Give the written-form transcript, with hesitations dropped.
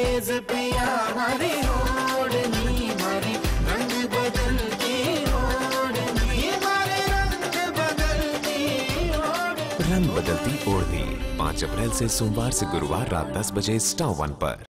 तेज पिया हमारी ओढ़नी, हमारी रंग बदलती ओढ़नी, हमारे रंग बदलती ओढ़नी। रंग बदलती ओढ़नी 5 अप्रैल से सोमवार से गुरुवार रात 10 बजे Star 1 पर।